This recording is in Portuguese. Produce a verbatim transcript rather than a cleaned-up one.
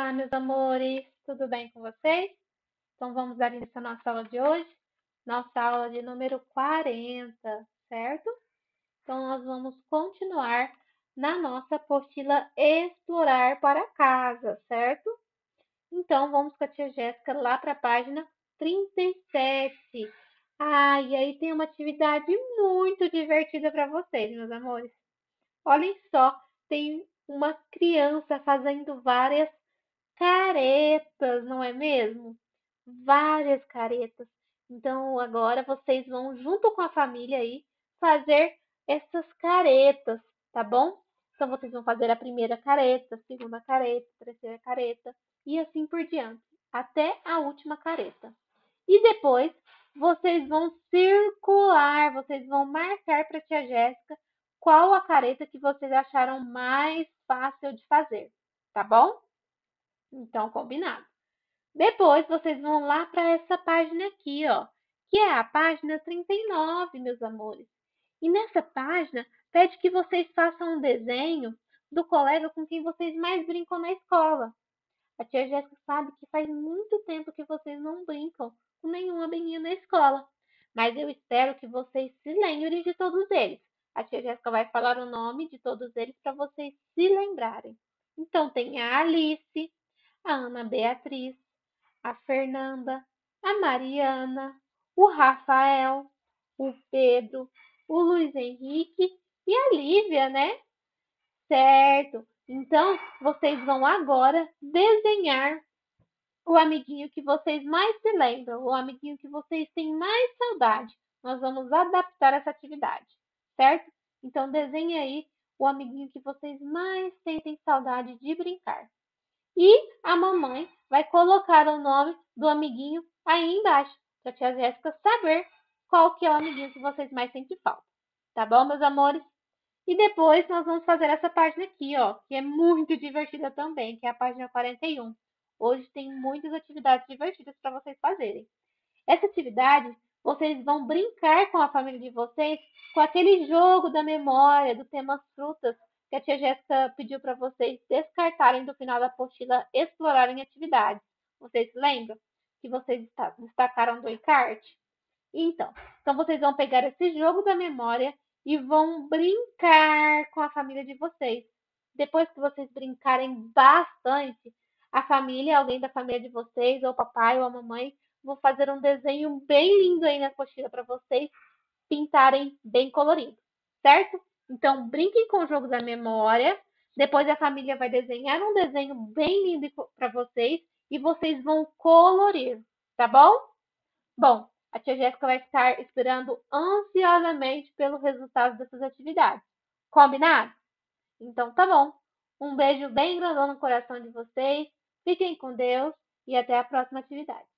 Olá, meus amores, tudo bem com vocês? Então vamos dar início à nossa aula de hoje, nossa aula de número quarenta, certo? Então nós vamos continuar na nossa apostila Explorar para Casa, certo? Então vamos com a tia Jéssica lá para a página trinta e sete. Ah, e aí tem uma atividade muito divertida para vocês, meus amores. Olhem só, tem uma criança fazendo várias caretas, não é mesmo? Várias caretas. Então agora vocês vão junto com a família aí fazer essas caretas, tá bom? Então vocês vão fazer a primeira careta, a segunda careta, a terceira careta e assim por diante, até a última careta. E depois vocês vão circular, vocês vão marcar para a tia Jéssica qual a careta que vocês acharam mais fácil de fazer, tá bom? Então, combinado. Depois, vocês vão lá para essa página aqui, ó, que é a página trinta e nove, meus amores. E nessa página, pede que vocês façam um desenho do colega com quem vocês mais brincam na escola. A tia Jéssica sabe que faz muito tempo que vocês não brincam com nenhum amiguinho na escola. Mas eu espero que vocês se lembrem de todos eles. A tia Jéssica vai falar o nome de todos eles para vocês se lembrarem. Então, tem a Alice, a Ana Beatriz, a Fernanda, a Mariana, o Rafael, o Pedro, o Luiz Henrique e a Lívia, né? Certo. Então, vocês vão agora desenhar o amiguinho que vocês mais se lembram, o amiguinho que vocês têm mais saudade. Nós vamos adaptar essa atividade, certo? Então, desenhe aí o amiguinho que vocês mais sentem saudade de brincar. E a mamãe vai colocar o nome do amiguinho aí embaixo, para a tia Jéssica saber qual que é o amiguinho que vocês mais sentem falta. Tá bom, meus amores? E depois nós vamos fazer essa página aqui, ó, que é muito divertida também, que é a página quarenta e um. Hoje tem muitas atividades divertidas para vocês fazerem. Essa atividade, vocês vão brincar com a família de vocês com aquele jogo da memória, do tema frutas, que a tia Jéssica pediu para vocês descartarem do final da apostila, explorarem atividades. Vocês se lembram que vocês destacaram do encarte? Então, então vocês vão pegar esse jogo da memória e vão brincar com a família de vocês. Depois que vocês brincarem bastante, a família, alguém da família de vocês, ou o papai ou a mamãe, vão fazer um desenho bem lindo aí na apostila para vocês pintarem bem colorido, certo? Então, brinquem com o jogo da memória. Depois a família vai desenhar um desenho bem lindo para vocês e vocês vão colorir, tá bom? Bom, a tia Jéssica vai estar esperando ansiosamente pelo resultado dessas atividades. Combinado? Então tá bom. Um beijo bem grandão no coração de vocês. Fiquem com Deus e até a próxima atividade.